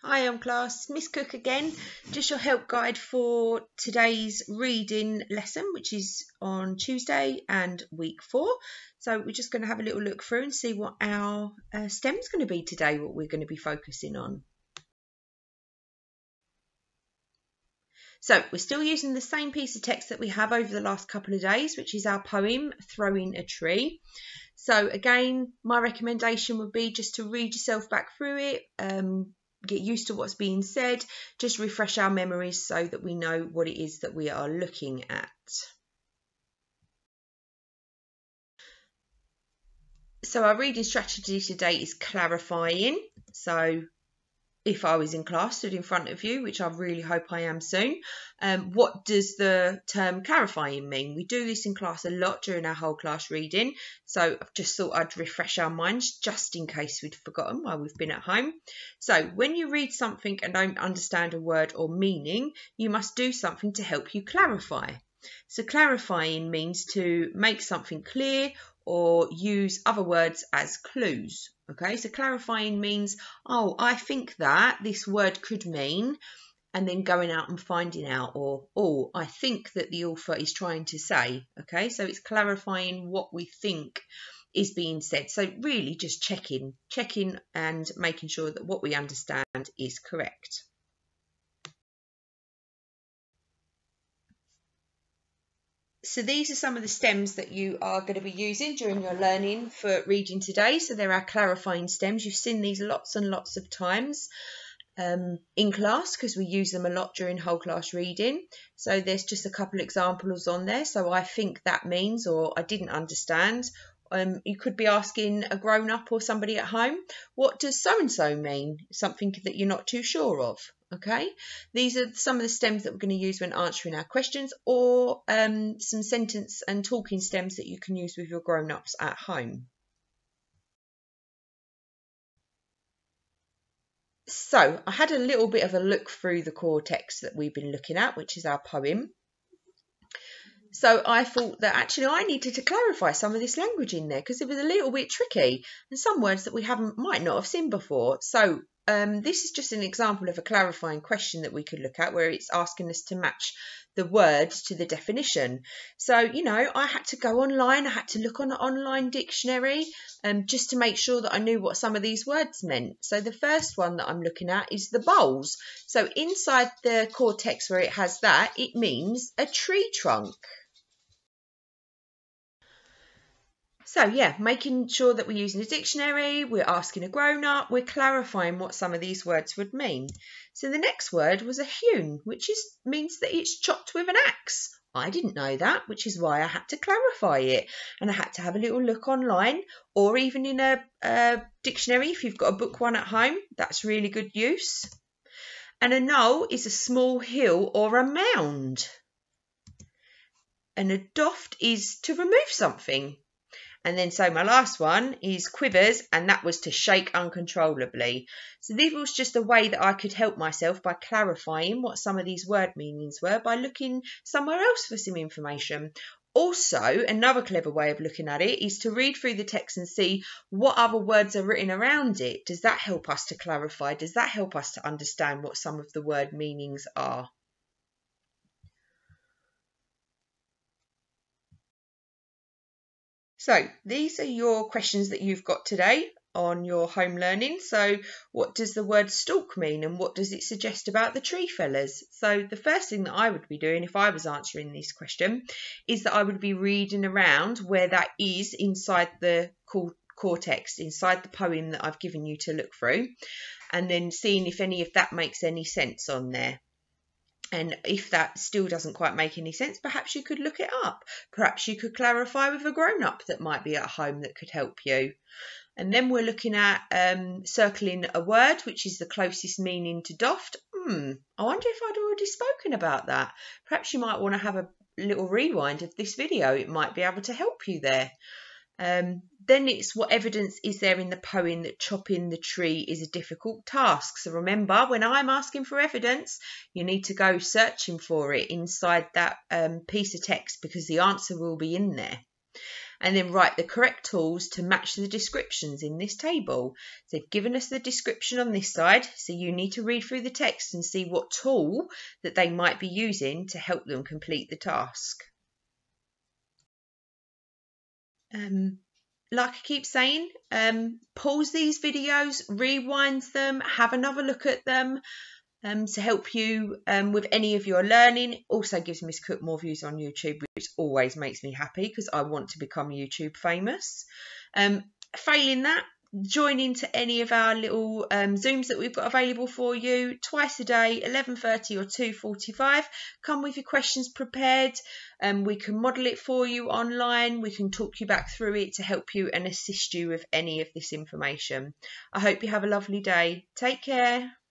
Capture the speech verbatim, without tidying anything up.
Hi, I'm class, Miss Cook again, just your help guide for today's reading lesson, which is on Tuesday and week four. So we're just going to have a little look through and see what our uh, STEM's going to be today, what we're going to be focusing on. So we're still using the same piece of text that we have over the last couple of days, which is our poem, Throwing a Tree. So again, my recommendation would be just to read yourself back through it, um, get used to what's being said, just refresh our memories so that we know what it is that we are looking at. So our reading strategy today is clarifying. So if I was in class, stood in front of you, which I really hope I am soon, um, what does the term clarifying mean? We do this in class a lot during our whole class reading, so I've just thought I'd refresh our minds just in case we'd forgotten while we've been at home. So when you read something and don't understand a word or meaning, you must do something to help you clarify. So clarifying means to make something clear or use other words as clues. Okay, so clarifying means, oh, I think that this word could mean, and then going out and finding out, or, oh, I think that the author is trying to say. Okay, so it's clarifying what we think is being said. So really just checking, checking and making sure that what we understand is correct. So these are some of the stems that you are going to be using during your learning for reading today. So there are clarifying stems. You've seen these lots and lots of times um, in class because we use them a lot during whole class reading. So there's just a couple examples on there. So I think that means, or I didn't understand. Um, you could be asking a grown-up or somebody at home, what does so-and-so mean? Something that you're not too sure of. Okay, these are some of the stems that we're going to use when answering our questions, or um, some sentence and talking stems that you can use with your grown-ups at home. So I had a little bit of a look through the core text that we've been looking at, which is our poem. So I thought that actually I needed to clarify some of this language in there because it was a little bit tricky and some words that we haven't might not have seen before. So um, this is just an example of a clarifying question that we could look at where it's asking us to match the words to the definition. So, you know, I had to go online, I had to look on an online dictionary um, just to make sure that I knew what some of these words meant. So the first one that I'm looking at is the bowls. So inside the core text where it has that, it means a tree trunk. So yeah, making sure that we're using a dictionary, we're asking a grown-up, we're clarifying what some of these words would mean. So the next word was a hewn, which is means that it's chopped with an axe. I didn't know that, which is why I had to clarify it. And I had to have a little look online, or even in a, a dictionary if you've got a book one at home. That's really good use. And a knoll is a small hill or a mound. And a doft is to remove something. And then so my last one is quivers, and that was to shake uncontrollably. So this was just a way that I could help myself by clarifying what some of these word meanings were by looking somewhere else for some information. Also, another clever way of looking at it is to read through the text and see what other words are written around it. Does that help us to clarify? Does that help us to understand what some of the word meanings are? So these are your questions that you've got today on your home learning. So what does the word stalk mean and what does it suggest about the tree fellas? So the first thing that I would be doing if I was answering this question is that I would be reading around where that is inside the core text, inside the poem that I've given you to look through, and then seeing if any of that makes any sense on there. And if that still doesn't quite make any sense, perhaps you could look it up. Perhaps you could clarify with a grown-up that might be at home that could help you. And then we're looking at um, circling a word, which is the closest meaning to doft. Hmm, I wonder if I'd already spoken about that. Perhaps you might want to have a little rewind of this video. It might be able to help you there. Um, then it's what evidence is there in the poem that chopping the tree is a difficult task. So remember, when I'm asking for evidence, you need to go searching for it inside that um, piece of text because the answer will be in there. and then write the correct tools to match the descriptions in this table. So they've given us the description on this side, so you need to read through the text and see what tool that they might be using to help them complete the task. Um, like I keep saying, um, pause these videos, rewind them, have another look at them um, to help you um, with any of your learning. Also gives Miss Cook more views on YouTube, which always makes me happy because I want to become YouTube famous. Um, failing that, join into any of our little um, Zooms that we've got available for you twice a day, eleven thirty or two forty-five. Come with your questions prepared. Um, we can model it for you online. We can talk you back through it to help you and assist you with any of this information. I hope you have a lovely day. Take care.